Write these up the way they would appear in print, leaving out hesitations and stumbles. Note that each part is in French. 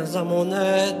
à mon aide.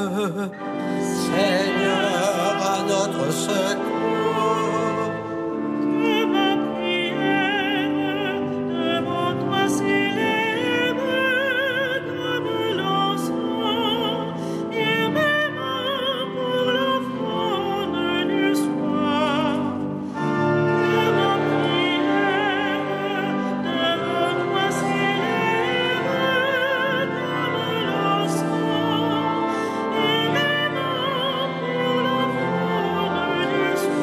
Seigneur, à notre secours. Que ma prière devant toi s'élève comme l'encens et mes mains pour l'offrande du soir. Que ma prière devant toi s'élève comme l'encens et mes mains pour l'offrande du soir.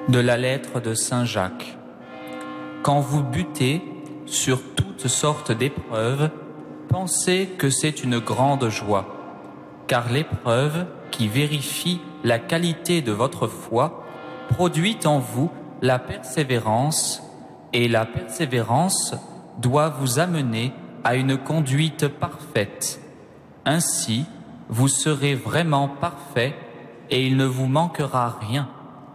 De la lettre de Saint Jacques. Quand vous butez sur toutes sortes d'épreuves, pensez que c'est une grande joie, car l'épreuve qui vérifie la qualité de votre foi produit en vous la persévérance, et la persévérance doit vous amener à une conduite parfaite. Ainsi, vous serez vraiment parfait et il ne vous manquera rien.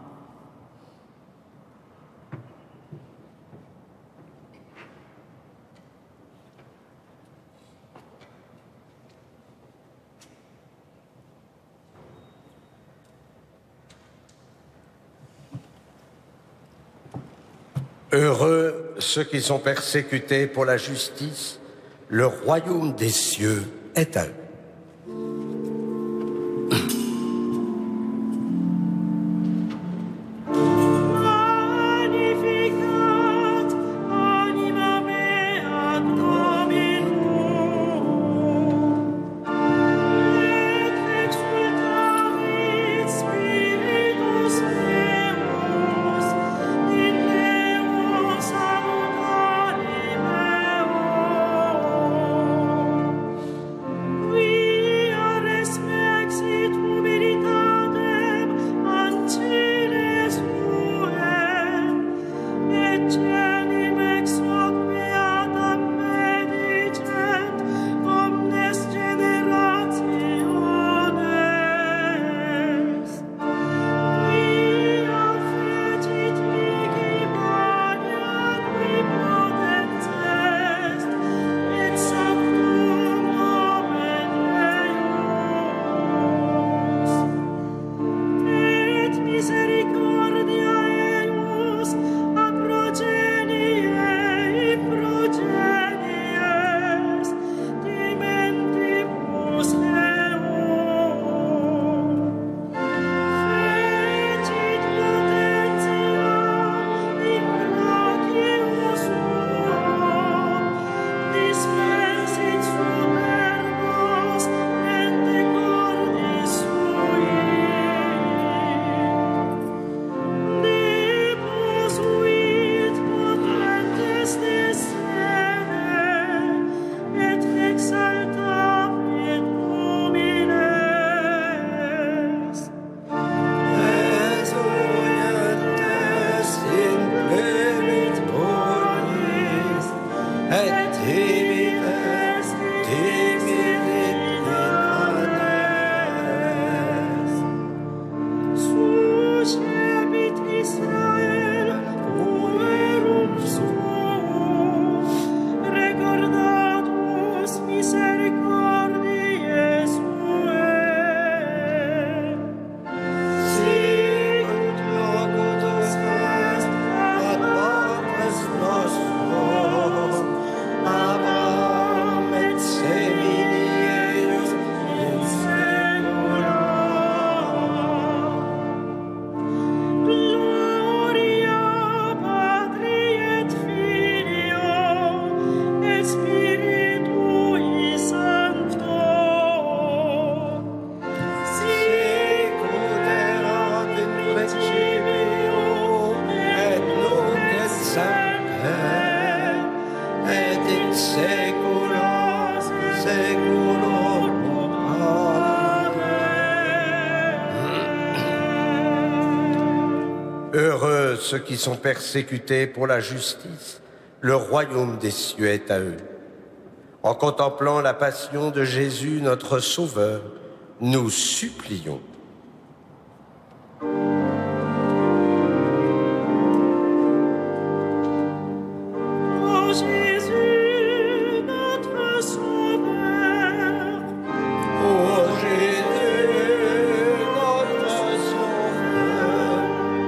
Heureux ceux qui sont persécutés pour la justice, le royaume des cieux est à eux. Heureux ceux qui sont persécutés pour la justice, le royaume des cieux est à eux. En contemplant la passion de Jésus, notre Sauveur, nous supplions. Ô Jésus, notre Sauveur, Ô Jésus, notre Sauveur.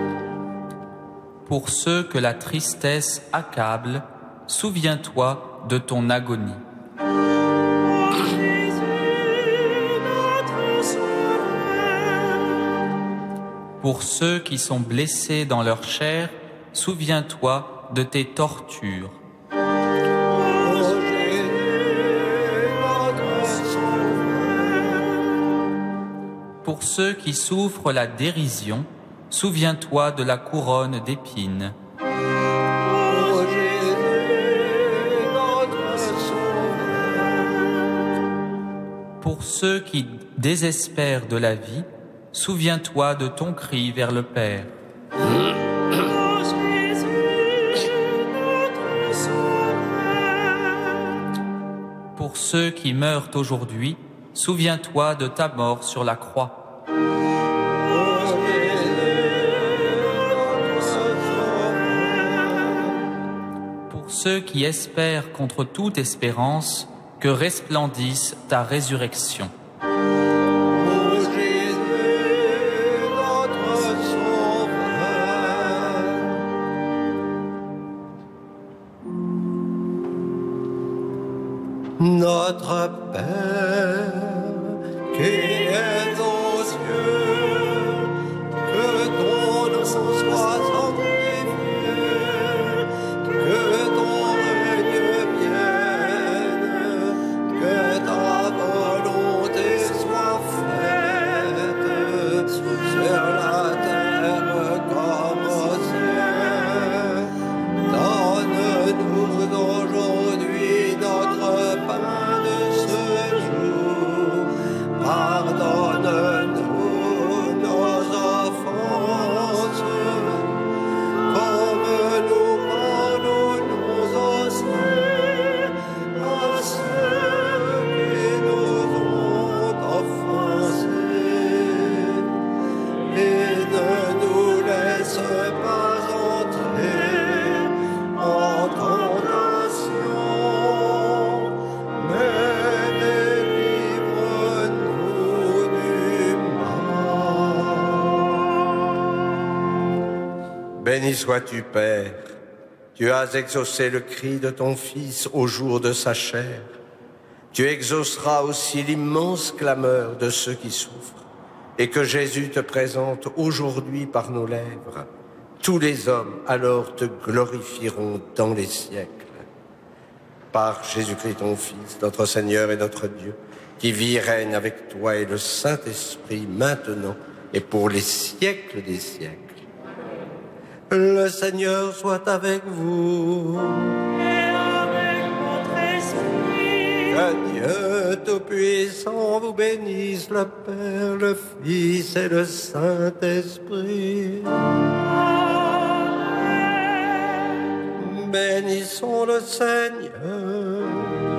Pour ceux que la tristesse accable, souviens-toi de ton agonie. ô Jésus, notre Sauveur, Pour ceux qui sont blessés dans leur chair, souviens-toi de tes tortures. Ô Jésus, notre Sauveur. Pour ceux qui souffrent la dérision, souviens-toi de la couronne d'épines. Ô Jésus, notre Sauveur. Pour ceux qui désespèrent de la vie, souviens-toi de ton cri vers le Père. Ô Jésus, notre Sauveur. Pour ceux qui meurent aujourd'hui, souviens-toi de ta mort sur la croix. Pour ceux qui espèrent contre toute espérance, que resplendisse ta résurrection. Ô Jésus, notre Sauveur. Notre Père, qui es aux cieux, que ton nom soit sanctifié, que ton règne vienne, que ta volonté soit faite sur la terre comme au ciel. Donne-nous aujourd'hui notre pain de ce jour. Pardonne-nous nos offenses, comme nous pardonnons aussi à ceux qui nous ont offensés. Et ne nous laisse pas entrer en tentation, mais délivre-nous du mal. Béni sois-tu, Père. Tu as exaucé le cri de ton Fils au jour de sa chair. Tu exauceras aussi l'immense clameur de ceux qui souffrent, et que Jésus te présente aujourd'hui par nos lèvres. Tous les hommes alors te glorifieront dans les siècles. Par Jésus-Christ ton Fils, notre Seigneur et notre Dieu, qui vit et règne avec toi et le Saint-Esprit maintenant et pour les siècles des siècles. Le Seigneur soit avec vous. Et avec votre esprit. Que Dieu Tout-Puissant vous bénisse, le Père, le Fils et le Saint-Esprit. Amen. Bénissons le Seigneur.